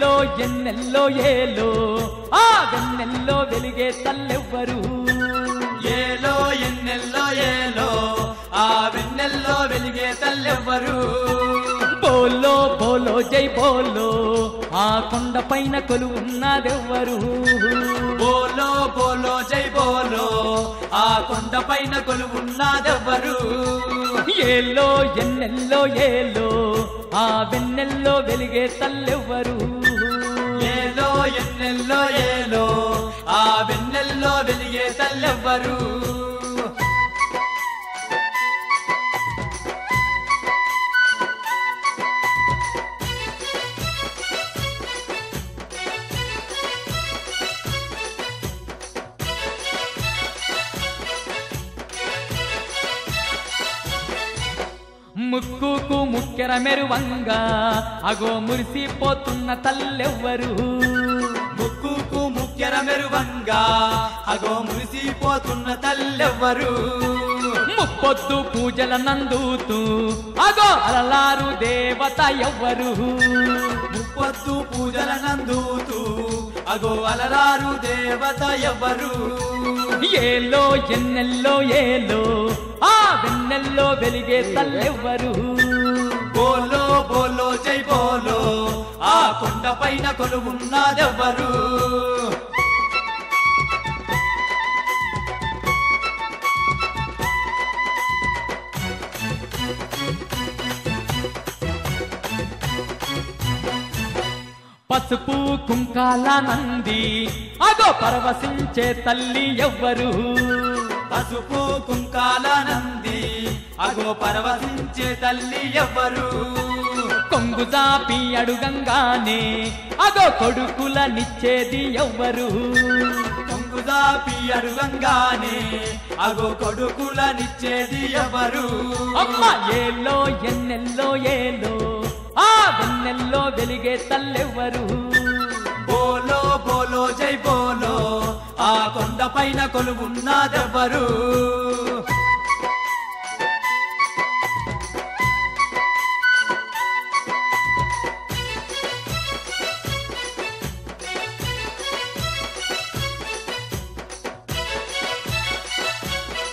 ఏలో ఎన్నెల్లో ఏలో ఆ వెన్నెల్లో వెలిగే తల్లెవ్వరు ఏలో ఎన్నెల్లో ఏలో ఆ వెన్నెల్లో వెలిగే తల్లెవ్వరు బోలో బోలో జై బోలో ఆ కొండ పైన కొలువున్నదెవ్వరు బోలో బోలో జై బోలో ఆ కొండ పైన కొలువున్నదెవ్వరు ఏలో ఎన్నెల్లో ఏలో ఆ వెన్నెల్లో వెలిగే తల్లెవ్వరు ఏలో ఎన్నెల్లో ఏలో ఆ వెన్నెల్లో వెలిగే తల్లెవ్వరు ముక్కుకు ముక్కెర మెరువంగా అగో మురిసిపోతున్న తల్లెవ్వరు ముక్కుకు ముక్కెర మెరువంగా అగో మురిసిపోతున్న తల్లెవ్వరు ముప్పొద్దు పూజల నందుతూ అగో అలలారు దేవత ఎవ్వరు ముప్పొద్దు పూజల నందుతూ అగో అలరారు దేవత ఎవ్వరు ఏలో ఎన్నెల్లో ఏలో ఆ వెన్నెల్లో వెలిగే తల్లెవ్వరు బోలో బోలో జై బోలో ఆ కొండ పైన కొలువున్నదెవ్వరు పసుపు కుంకాల నంది అగో పరవశించే తల్లి ఎవ్వరు పసుపు కుంకాల నంది అగో పరవశించే తల్లి ఎవ్వరు కొంగు జాపి అడుగంగానే అగో కొడుకులనిచ్చేది ఎవ్వరు కొంగు జాపి అడుగంగానే అగో కొడుకులనిచ్చేది ఎవ్వరు అమ్మ ఏలో ఎన్నెల్లో ఏలో ఆ వెన్నెల్లో వెలిగే తల్లెవ్వరు బోలో బోలో జై బోలో ఆ కొండ పైన కొలువున్నదెవ్వరు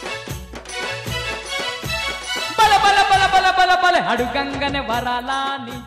బల బల బల బల బల బల అడుగంగనే వరాలాని